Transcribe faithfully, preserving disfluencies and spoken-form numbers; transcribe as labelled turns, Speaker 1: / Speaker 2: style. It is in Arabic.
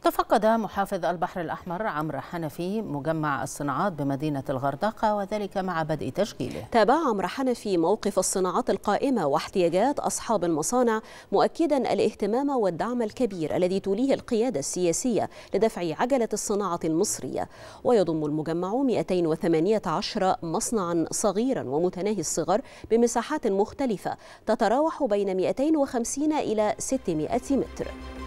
Speaker 1: تفقد محافظ البحر الأحمر عمرو حنفي مجمع الصناعات بمدينة الغردقة، وذلك مع بدء تشغيله.
Speaker 2: تابع عمرو حنفي موقف الصناعات القائمة واحتياجات أصحاب المصانع، مؤكدا الاهتمام والدعم الكبير الذي توليه القيادة السياسية لدفع عجلة الصناعة المصرية. ويضم المجمع مئتين وثمانية عشر مصنعا صغيرا ومتناهي الصغر بمساحات مختلفة تتراوح بين مئتين وخمسين إلى ستمائة متر.